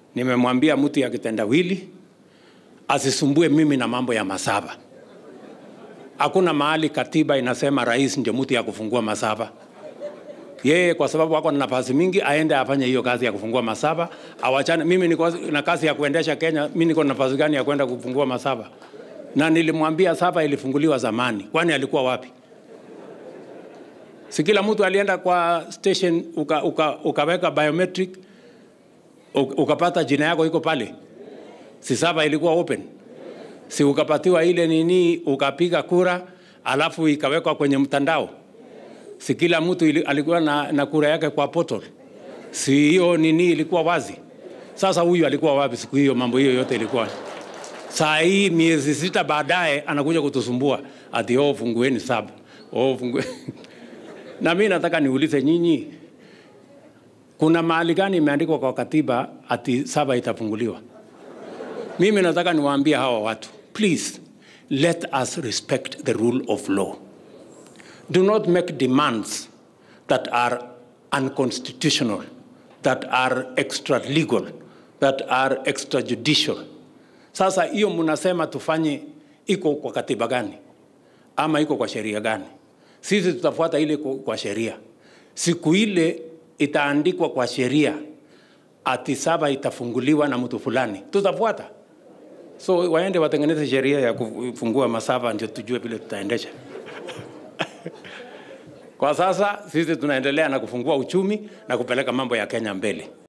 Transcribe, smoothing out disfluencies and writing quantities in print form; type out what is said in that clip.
nimemwambia mtu ya Kitendawili asisumbue mimi na mambo ya Masaaba. Hakuna mahali katiba inasema rais ndio mtu ya kufungua Masaaba. Yeye kwa sababu wako na nafasi mingi aende afanye hiyo kazi ya kufungua Masaaba, awachane. Mimi niko na kazi ya kuendesha Kenya, mimi niko na nafasi gani ya kwenda kufungua Masaaba? Na nilimwambia Saba ilifunguliwa zamani. Kwani alikuwa wapi? Si kila mtu alienda kwa station ukaweka biometric ukapata jina yako iko pale? Si Saba ilikuwa open? Si ukapatiwa ile nini ukapiga kura alafu ikawekwa kwenye mtandao? Si kila mtu alikuwa na kura yake kwa portal? Si hiyo nini ilikuwa wazi? Sasa huyu alikuwa wapi siku hiyo mambo hiyo yote ilikuwa? Saa hii miezi 6 baadaye anakuja kutusumbua ati fungueni Saba. Fungueni. Na mimi nataka niulize nyinyi, kuna mahali gani imeandikwa kwa katiba ati Saba itafunguliwa? Mimi nataka niwaambie hawa watu, please let us respect the rule of law. Do not make demands that are unconstitutional, that are extra legal, that are extrajudicial. Sasa hiyo mnasema tufanye iko kwa katiba gani? Ama iko kwa sheria gani? Sisi tutafuata ile kwa sheria. Siku ile itaandikwa kwa sheria ati Saba itafunguliwa na mtu fulani, tutafuata. So waende watengeneze sheria ya kufungua Masaaba ndio tujue vile tutaendesha. Kwa sasa sisi tunaendelea na kufungua uchumi na kupeleka mambo ya Kenya mbele.